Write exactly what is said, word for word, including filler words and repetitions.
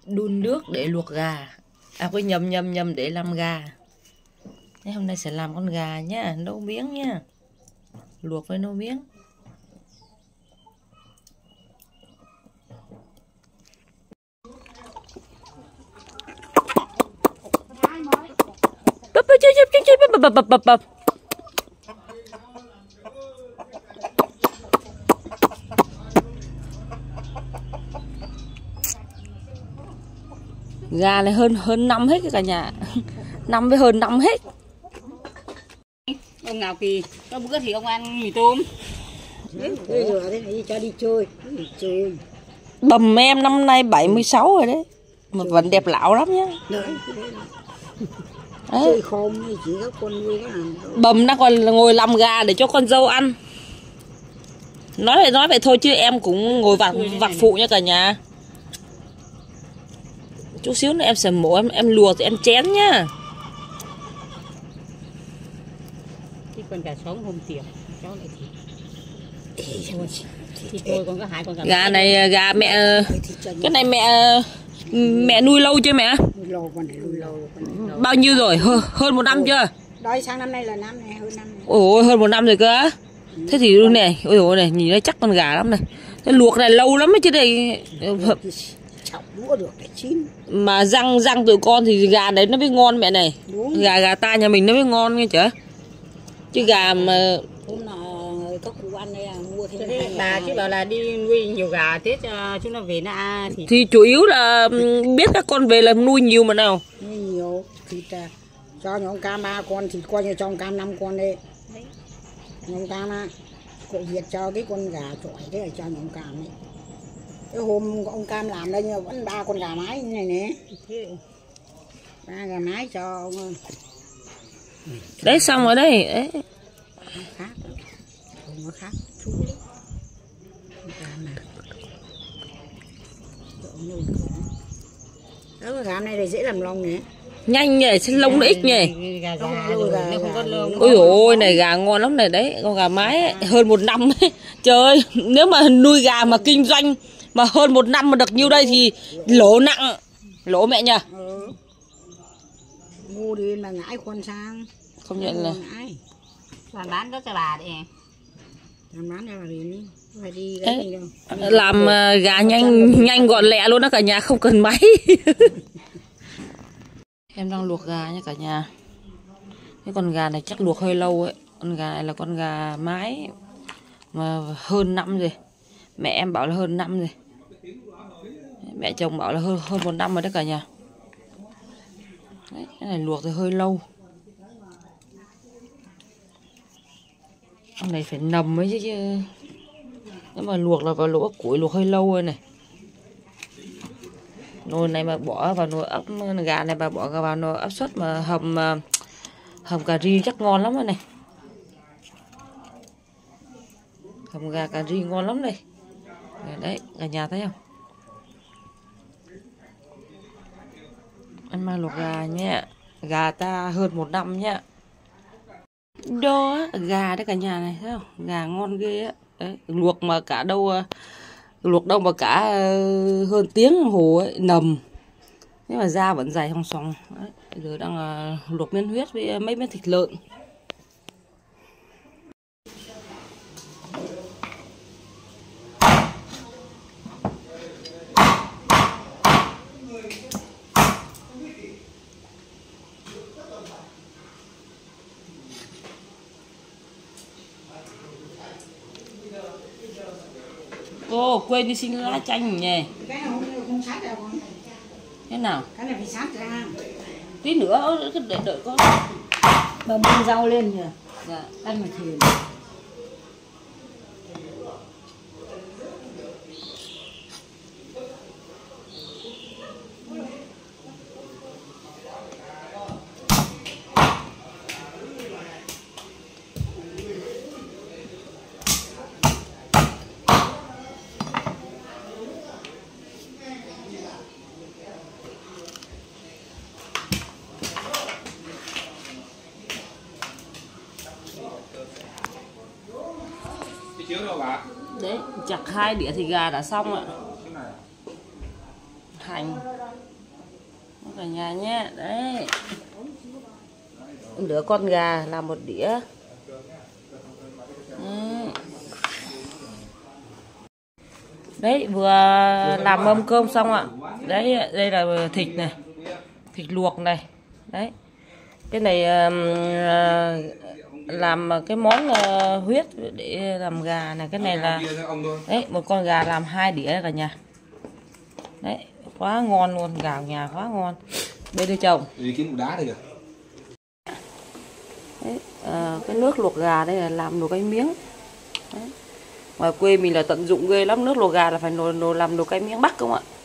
đun nước để luộc gà. À quên, nhầm nhầm nhầm để làm gà. Thế hôm nay sẽ làm con gà nhá, nấu miếng nhá. Luộc với nấu miếng. Bập bập bập bập bập bập bập. Gà này hơn hơn năm hết cả nhà. Năm với hơn năm hết. Ông nào Kỳ, có bữa thì ông ăn mì tôm. Bây giờ thế này cho đi chơi, đi chơi. Bầm em năm nay bảy mươi sáu rồi đấy. Mà vẫn đẹp lão lắm nhá. Đấy, đấy. Chơi không thì chỉ có con nuôi có làm thôi. Bầm nó còn ngồi làm gà để cho con dâu ăn. Nói vậy nói vậy thôi chứ em cũng ngồi vặt vặt phụ nha cả nhà. Chút xíu nữa em sẽ mổ, em em luộc thì em chén nhá. Thì con gà sống hôm tiệc, cháu lại thịt. Thì thôi con có hai con gà. Gà này gà mẹ, cái này mẹ mẹ nuôi lâu chưa mẹ? Nuôi lâu con này, nuôi lâu. Bao nhiêu rồi? Hơn, hơn một năm chưa? Đấy, sang năm nay là năm này, hơn năm này. Ôi hơn một năm rồi cơ á. Thế thì luôn này, ôi dồi này, nhìn nó chắc con gà lắm này. Cái luộc này lâu lắm ấy chứ đây. Chọc đũa được để chín. Mà răng răng tụi con thì gà đấy nó mới ngon mẹ này. Đúng. Gà gà ta nhà mình nó mới ngon nghe chứ. Chứ gà mà hôm nào các cụ ăn đây mua thêm. Thế bà chứ bảo là đi nuôi nhiều gà Tết uh, chúng nó về nó thì thì chủ yếu là biết các con về là nuôi nhiều mà nào. Nuôi nhiều thì ta cho nhóm cam ba con thì coi như cho ông cam năm con đi. Nhóm cam á, cụ Việt cho cái con gà chọi thế là cho nhóm cam ấy. Cái hôm ông Cam làm đây nhưng vẫn ba con gà mái như này nè. Ba gà mái cho ông. Đấy xong rồi đấy. Đấy. Khác. Không có khác. Chú đấy. Cam này. Đó, cái gà này thì dễ làm lông nè. Nhanh nhỉ, xin lông nó ít nhỉ. gà gà nếu không có lông. Ôi dồi ôi này gà ngon lắm này đấy. Con gà mái ấy, hơn một năm ấy. Trời ơi, nếu mà nuôi gà mà kinh doanh mà hơn một năm mà được nhiêu đây thì lỗ nặng. Lỗ mẹ nhỉ. Ừ. Mua đi mà ngãi con sang. Không nhận là Làm bán đó cho bà đi. Làm bán cho bà đi đi. Phải đi cái gì đâu. Làm uh, gà nhanh nhanh gọn lẹ luôn đó cả nhà, không cần máy. Em đang luộc gà nha cả nhà. Cái con gà này chắc luộc hơi lâu ấy. Con gà này là con gà mái mà hơn năm rồi. Mẹ em bảo là hơn năm rồi. Mẹ chồng bảo là hơn hơn một năm rồi đó cả nhà. Đấy, cái này luộc thì hơi lâu. Con này phải nầm ấy chứ, chứ. Nếu mà luộc là vào lỗ củi luộc hơi lâu rồi này. Nồi này mà bỏ vào nồi ấp gà này, bà bỏ vào nồi áp suất mà hầm hầm cà ri chắc ngon lắm rồi này. Hầm gà cà ri ngon lắm đây. Đấy, cả nhà thấy không? Ăn mang luộc gà nha. Gà ta hơn một năm nhá. Đó, gà đấy cả nhà này, thấy không? Gà ngon ghê á. Đấy, luộc mà cả đâu luộc đâu mà cả hơn tiếng đồng hồ ấy, nầm. Nhưng mà da vẫn dày hong sòng. Đấy, giờ đang uh, luộc miếng huyết với mấy miếng thịt lợn. Cô quên đi xin lá chanh nhỉ. Cái nào không sát ra con. Thế nào? Cái này phải sát ra. Tí nữa cứ để đợi con. Bầm con rau lên kìa. Dạ. Ăn mà thèm. Đấy, chặt hai đĩa thịt gà đã xong ạ. hành cả nhà nhé. Đấy, nửa con gà làm một đĩa. Đấy. Đấy, vừa làm mâm cơm xong ạ. Đấy, đây là thịt này, thịt luộc này. Đấy, cái này uh, làm cái món uh, huyết để làm gà này. Cái này là đấy, một con gà làm hai đĩa cả nhà. Đấy, quá ngon luôn, gà nhà quá ngon. Đây đưa chồng. Đi kiếm đá đây kìa. Đấy, à, cái nước luộc gà đây là làm nồi cay miếng. Đấy. Ngoài quê mình là tận dụng ghê lắm, nước luộc gà là phải nồi, nồi làm nồi cay miếng Bắc không ạ?